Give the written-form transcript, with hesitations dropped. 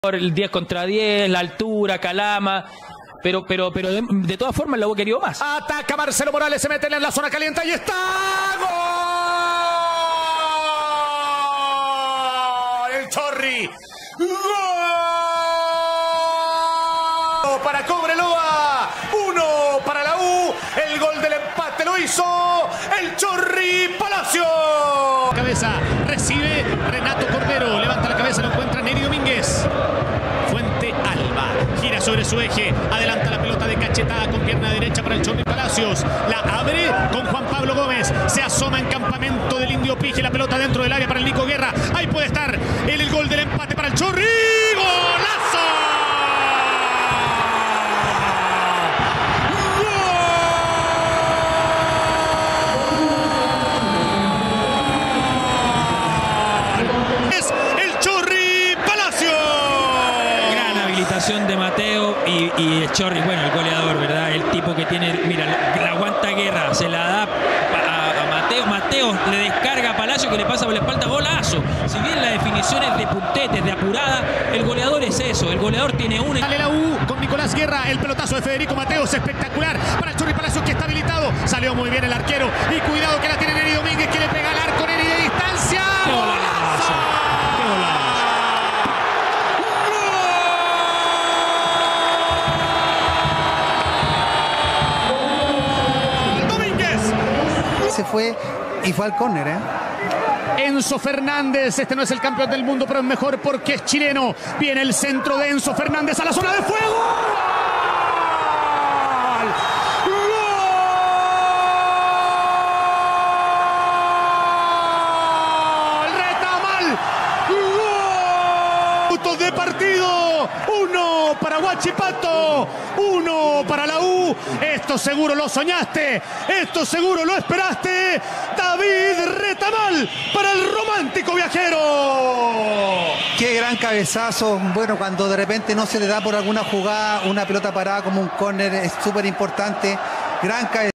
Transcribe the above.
el 10 contra 10, la altura, Calama, pero de todas formas la U ha querido más. Ataca Marcelo Morales, se mete en la zona caliente y está. ¡Gol! El Chorri. ¡Gol! Para Cobreloa, 1 para la U. El gol del empate lo hizo el Chorri Palacio. Cabeza, recibe Renato Cordero, levanta la cabeza, lo encuentra Neri Domínguez. Fuente Alba, gira sobre su eje, adelanta la pelota de cachetada con pierna derecha para el Chorri Palacios. La abre con Juan Pablo Gómez, se asoma en campamento del Indio Pige, la pelota dentro del área para el Nico Guerra. Ahí puede estar el gol del empate para el Chorri. ¡Golazo! De Mateo y el Chorri, bueno, el goleador, ¿verdad? El tipo que tiene, mira, la aguanta Guerra, se la da a Mateo. Mateo le descarga a Palacio que le pasa por la espalda, golazo. Si bien la definición es de puntetes, de apurada, el goleador es eso, el goleador tiene una. Sale la U con Nicolás Guerra, el pelotazo de Federico Mateos, espectacular para el Chorri Palacio que está habilitado. Salió muy bien el arquero y cuidado que la tiene Neri Domínguez que le pega al arco, Neri de distancia. ¡Qué golazo! ¡Qué golazo! Se fue y fue al córner, Enzo Fernández, este no es el campeón del mundo, pero es mejor porque es chileno. Viene el centro de Enzo Fernández a la zona de fuego. ¡Gol! ¡Retamal! ¡Gol! ¡Minutos de partido! 1 para Huachipato, 1 para la U. Esto seguro lo soñaste, esto seguro lo esperaste. David Retamal para el romántico viajero. Qué gran cabezazo. Bueno, cuando de repente no se le da por alguna jugada una pelota parada como un córner, es súper importante. Gran cabezazo.